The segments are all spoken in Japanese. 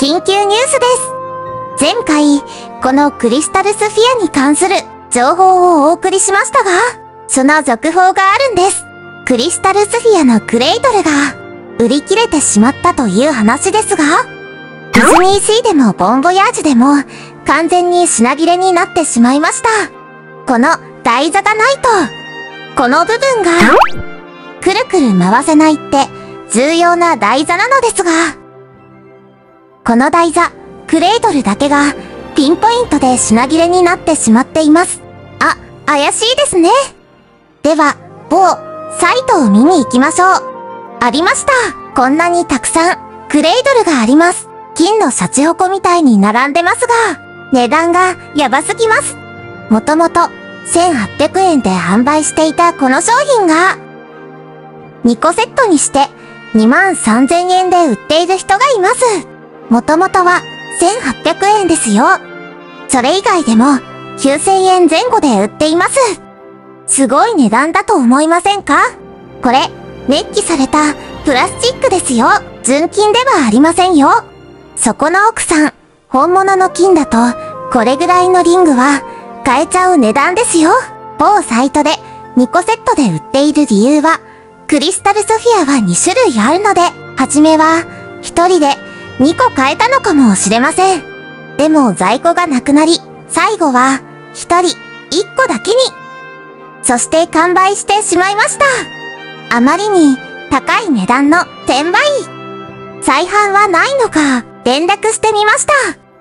緊急ニュースです。前回、このクリスタルスフィアに関する情報をお送りしましたが、その続報があるんです。クリスタルスフィアのクレイドルが売り切れてしまったという話ですが、ディズニーシーでもボンボヤージュでも完全に品切れになってしまいました。この台座がないと、この部分がくるくる回せないって重要な台座なのですが、この台座、クレイドルだけがピンポイントで品切れになってしまっています。あ、怪しいですね。では、某サイトを見に行きましょう。ありました。こんなにたくさんクレイドルがあります。金のシャチホコみたいに並んでますが、値段がやばすぎます。もともと1800円で販売していたこの商品が、2個セットにして23000円で売っている人がいます。もともとは1800円ですよ。それ以外でも9000円前後で売っています。すごい値段だと思いませんか？これ、熱気されたプラスチックですよ。純金ではありませんよ。そこの奥さん、本物の金だとこれぐらいのリングは買えちゃう値段ですよ。某サイトで2個セットで売っている理由は、クリスタルスフィアは2種類あるので、はじめは1人で2個買えたのかもしれません。でも在庫がなくなり、最後は1人1個だけに。そして完売してしまいました。あまりに高い値段の転売。再販はないのか連絡してみました。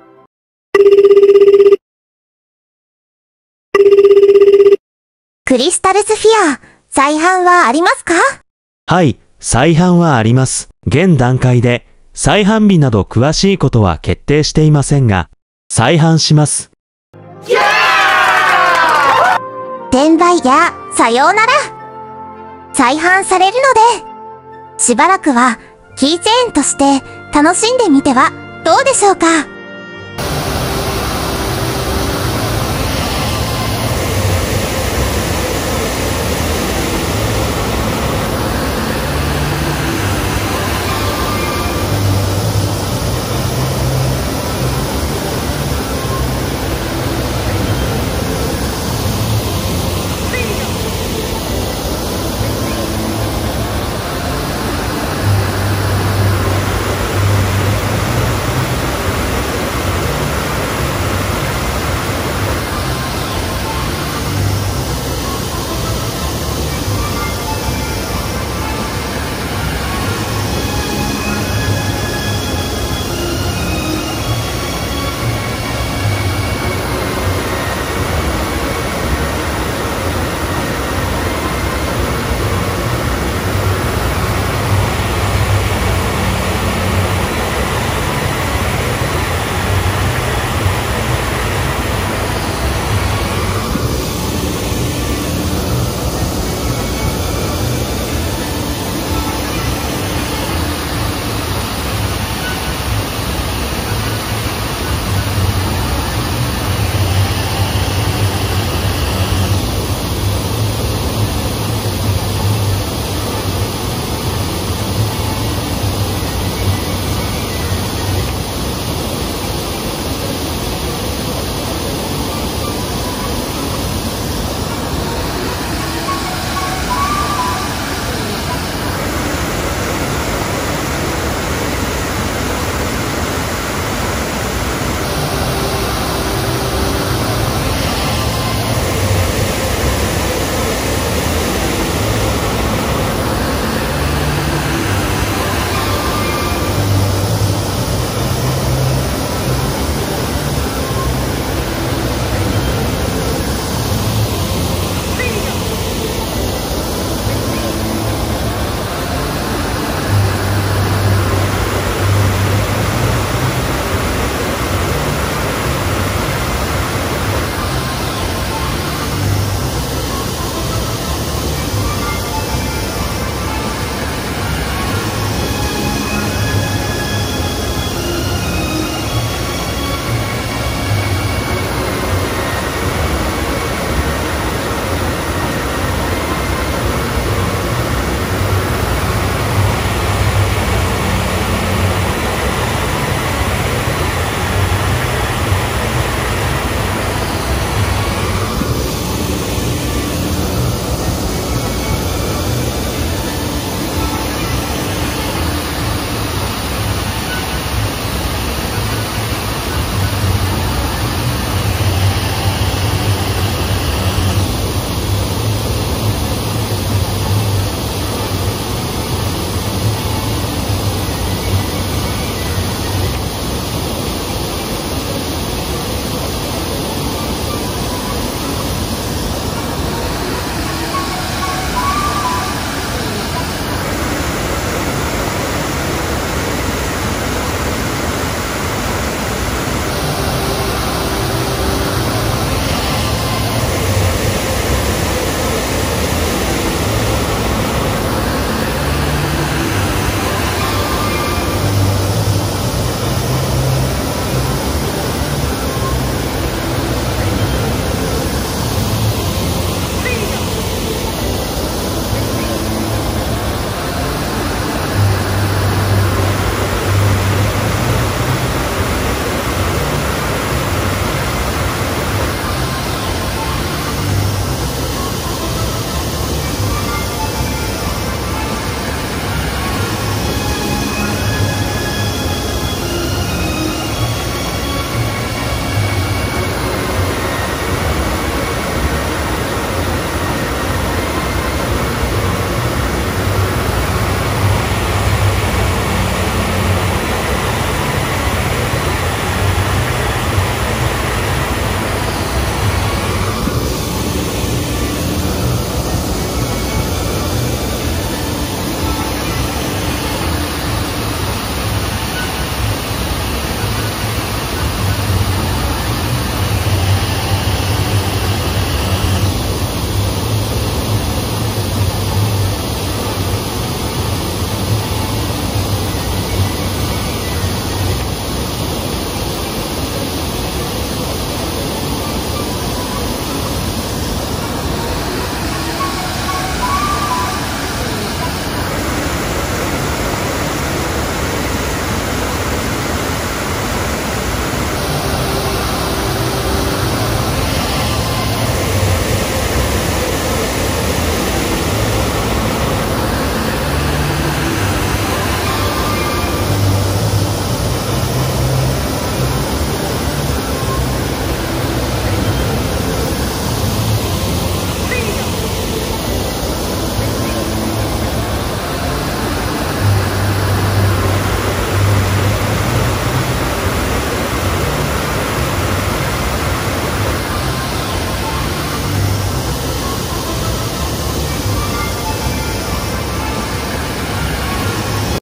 クリスタルスフィア、再販はありますか？ はい、再販はあります。現段階で再販日など詳しいことは決定していませんが、再販します。 転売やさようなら。再販されるので、しばらくはキーチェーンとして楽しんでみてはどうでしょうか。